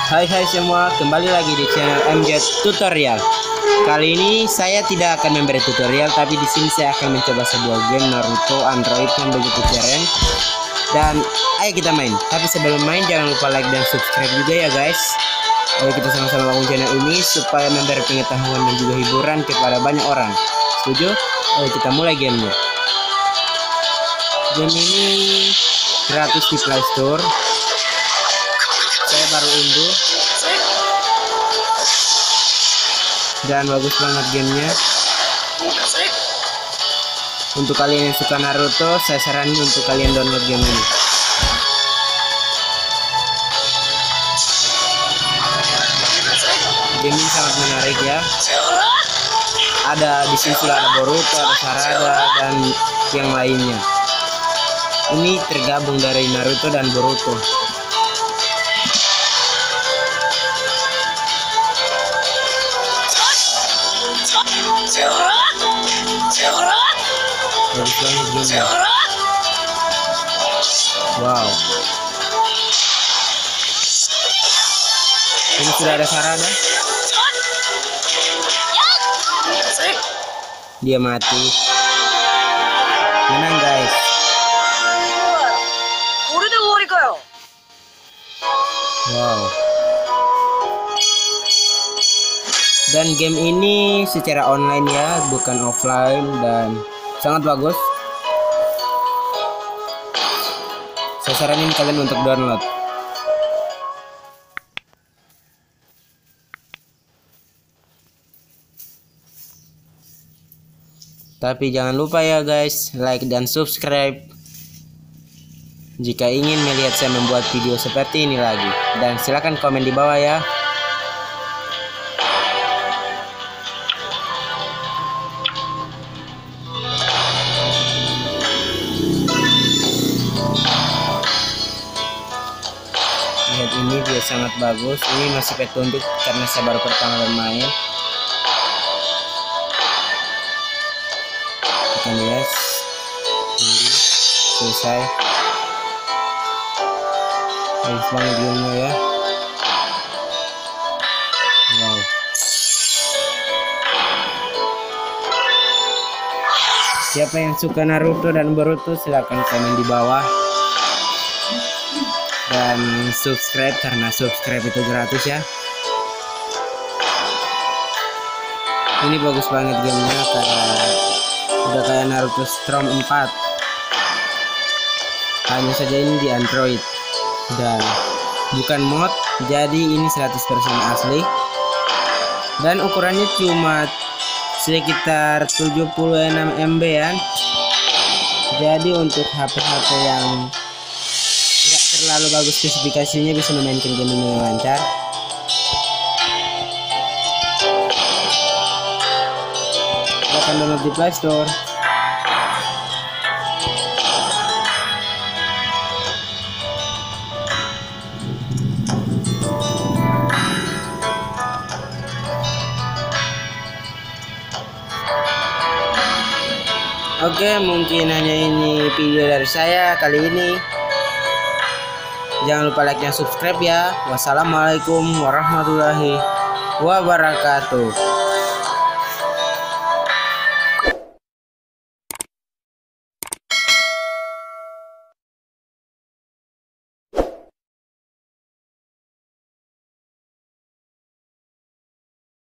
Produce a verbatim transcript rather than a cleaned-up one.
Hai hai semua, kembali lagi di channel M J Tutorial. Kali ini saya tidak akan memberi tutorial, tapi di sini saya akan mencoba sebuah game Naruto Android yang begitu keren. Dan ayo kita main. Tapi sebelum main jangan lupa like dan subscribe juga ya guys. Ayo kita sama-sama bangun channel ini supaya memberi pengetahuan dan juga hiburan kepada banyak orang. Setuju? Ayo kita mulai gamenya. Game ini gratis di Play Store. Saya baru unduh dan bagus banget gamenya. Untuk kalian yang suka Naruto, saya saranin untuk kalian download game ini. Game ini sangat menarik ya. Ada di sini sudah ada Boruto, ada Sarada dan yang lainnya. Ini tergabung dari Naruto dan Boruto. Bagus banget gamenya. Wow. Ini sudah ada Sarada. Dia mati. Menang guys. Wow. Dan game ini secara online ya, bukan offline, dan sangat bagus. Saya saranin kalian untuk download. Tapi jangan lupa ya guys, like dan subscribe jika ingin melihat saya membuat video seperti ini lagi. Dan silakan komen di bawah ya. Lihat ini dia sangat bagus. Ini masih petunjuk karena saya baru pertama bermain. Kita lihat ini selesai. Bagus banget gamenya ya. Wow. Siapa yang suka Naruto dan Boruto silahkan komen di bawah. Dan subscribe karena subscribe itu gratis ya. Ini bagus banget gamenya, kayak udah kayak Naruto Storm empat. Hanya saja ini di Android dan bukan mod, jadi ini seratus persen asli. Dan ukurannya cuma sekitar tujuh puluh enam M B ya. Jadi untuk H P H P yang nggak terlalu bagus spesifikasinya bisa memainkan game ini lancar. Silahkan download di Play Store. Oke, mungkin hanya ini video dari saya kali ini. Jangan lupa like dan subscribe ya. Wassalamualaikum warahmatullahi wabarakatuh.